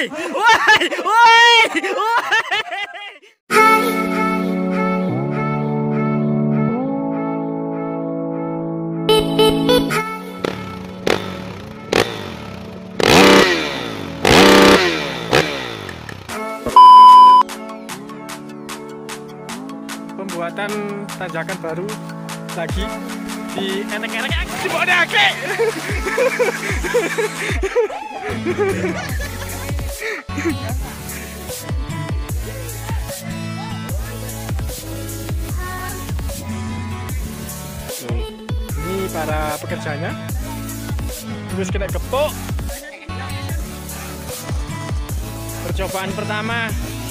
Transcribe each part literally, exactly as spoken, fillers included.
woi, woi, woi. Pembuatan tanjakan baru lagi di enek-enek di Bodake. Ini para pekerjanya terus kena gepuk. Percobaan pertama.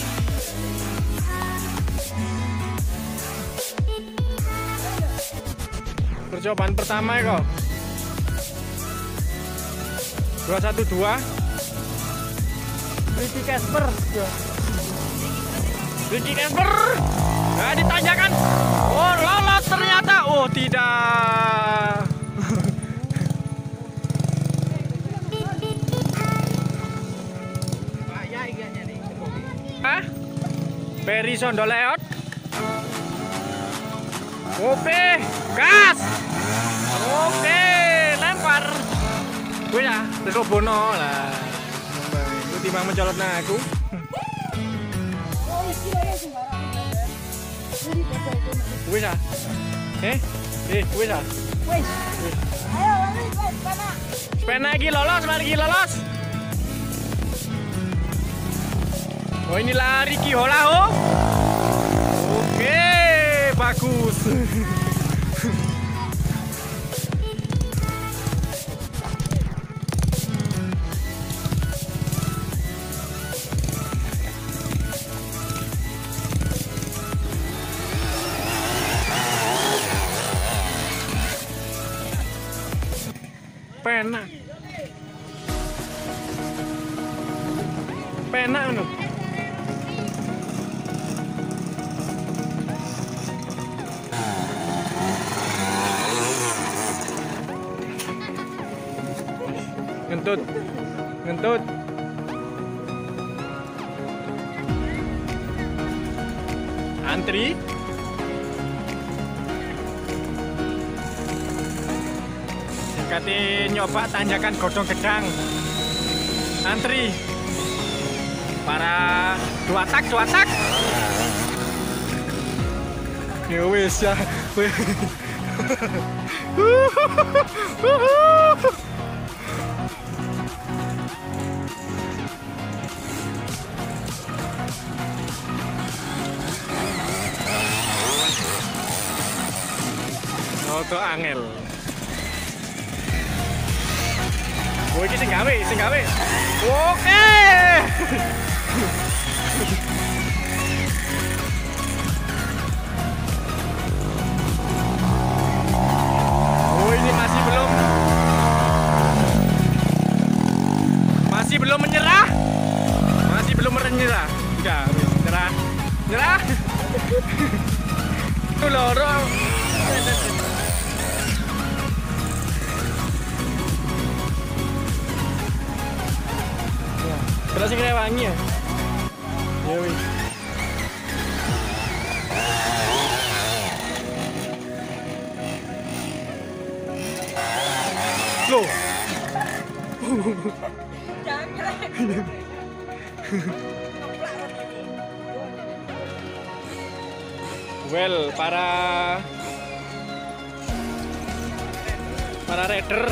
Percobaan pertama ya kok. Dua satu dua. Ricky Casper. Ricky Casper. Nah, ditanyakan. Oh, lolos ternyata. Oh, tidak. Hah? Peri Sondoleot. Oke, gas. Oke, lempar. Gue ya, terus bono lah. Itu timbang mencolot nah aku. Gue ya. Eh, eh, gue ya. Wes. Ayo lari, sepena. Sepena lagi lolos, lagi lolos. Oh ini lari Ki Holaho. Oke, bagus. Pena. Pena ngono. Ngentut. Ngentut. Antri. Kati nyoba tanjakan godong gedang. Antri. Para dua tak, dua tak. Ya wis ya. Auto angel. Oh, ini sing gawe, sing gawe. Oke. Oh, ini masih belum. Masih belum menyerah. Masih belum menyerah. Enggak, menyerah. Menyerah. Itu loro. Berasa kena wangi ya? Ya wih. Loh. Well, para para rider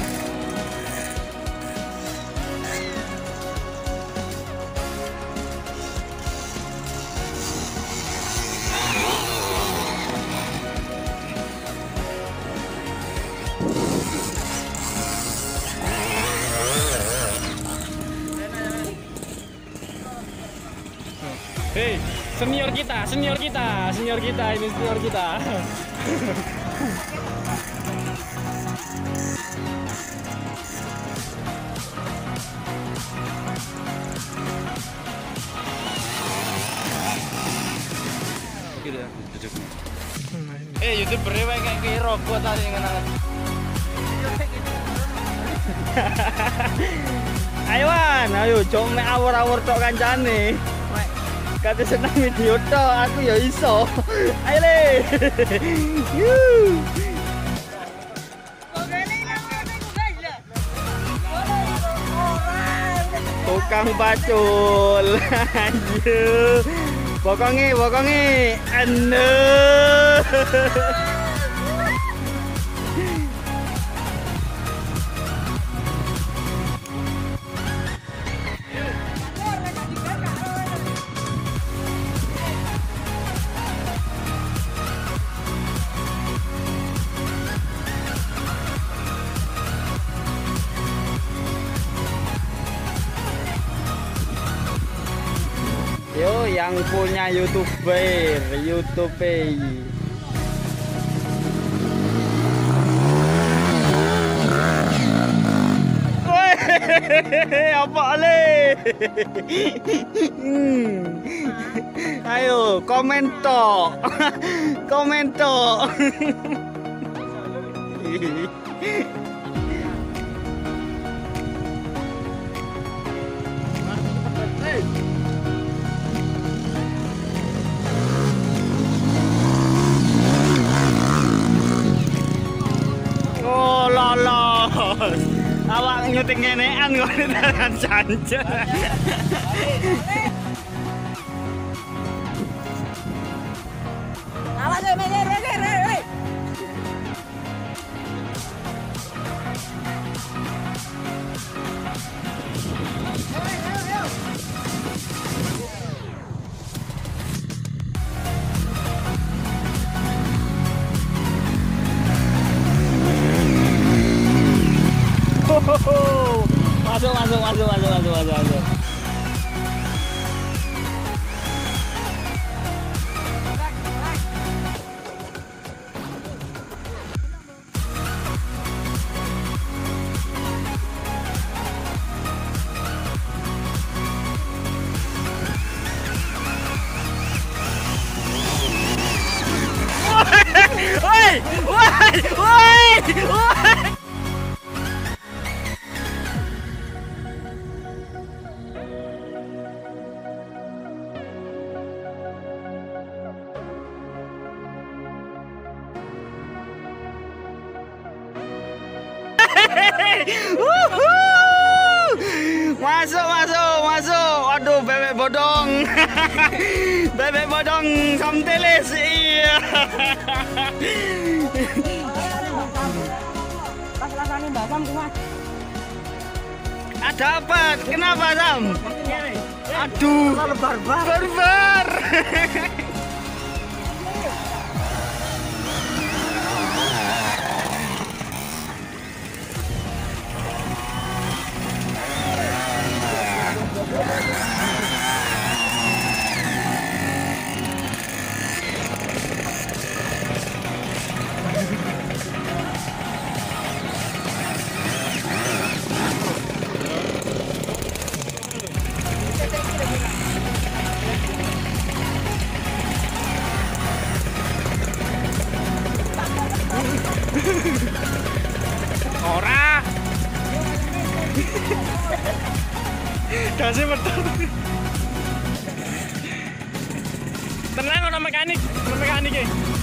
Hei, senior kita, senior kita, senior kita, ini senior kita. Eh, YouTuber kayak kayak rokok tadi yang kenal. Ayo Wan, ayo cuma awur-awur tok kancane. Kate seneng video tok, aku ya iso. Ayo le. Yuh. Tukang pacul. Ayo. Bokongi, bokongi. Anu. Yo, yang punya YouTuber, YouTube. Woi, apa le? Hmm. Ayo, komen tok. Komen tok. Oh lolos. Awak nyuting ngenean kok dalan janjen. Awas eh, meyer, meyer, meyer. Masuk, masuk, masuk, masuk, masuk, masuk, masuk. Woi, woi, woi, woi. Masuk, masuk, masuk. Aduh, bebek bodong. Bebek bodong samteles. Iya. Pas rasanya Mbak Sam kumat. Ada apa? Kenapa, Sam? Aduh, barbar. Barbar. Ora. Kasih betul. Tenang, ono mekanik, ono mekanik.